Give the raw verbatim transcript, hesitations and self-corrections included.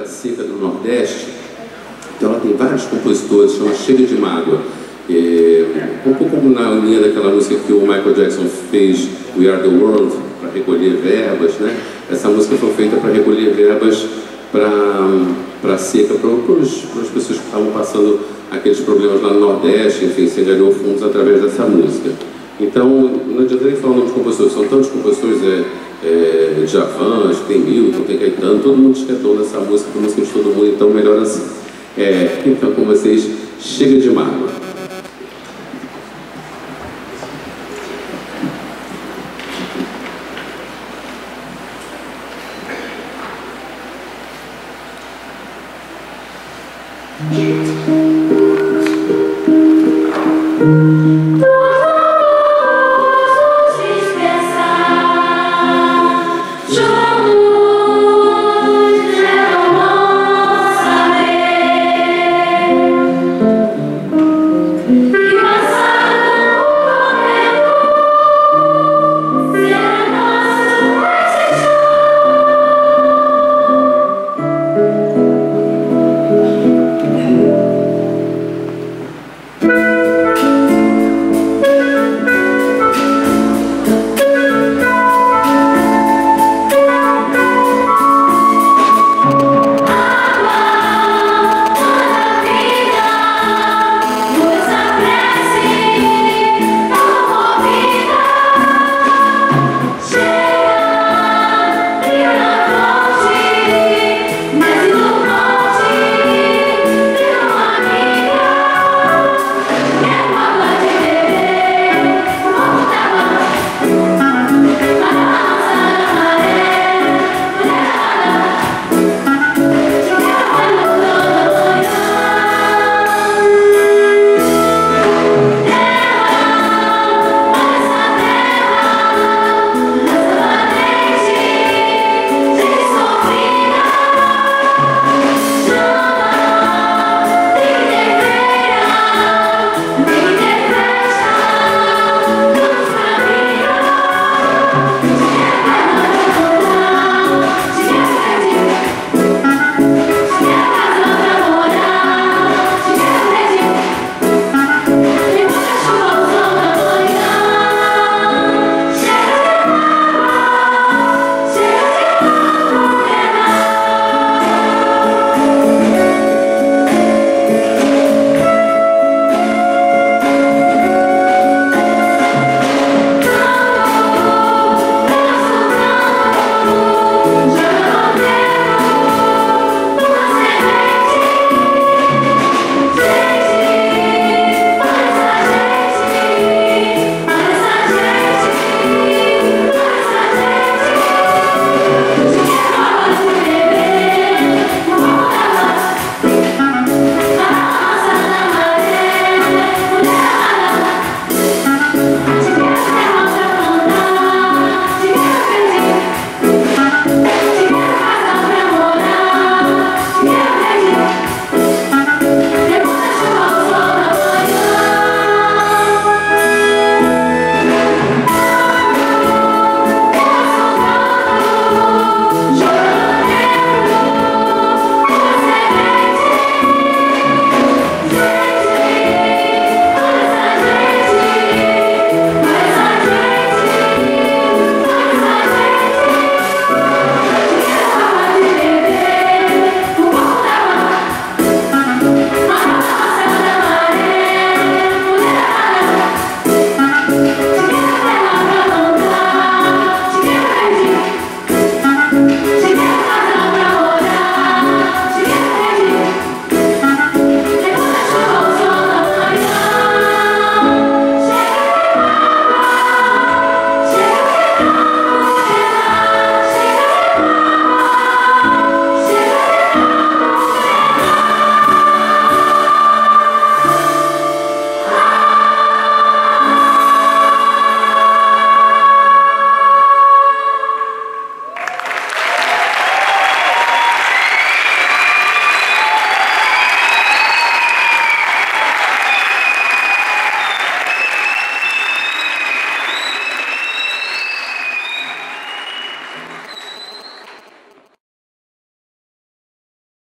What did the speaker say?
da seca do Nordeste. Então ela tem vários compositores, chama Chega de Mágoa. É, um pouco como na linha daquela música que o Michael Jackson fez, We Are The World, para recolher verbas, né? Essa música foi feita para recolher verbas para a seca, para as pessoas que estavam passando aqueles problemas lá no Nordeste, enfim, se angariou fundos através dessa música. Então, não adianta nem falar o nome de compositores, são tantos compositores, é, é, Djavan, acho que tem Milton, tem Caetano, todo mundo diz que é dono dessa música, a música de todo mundo, então melhor assim. É, então com vocês, Chega de Mágoa.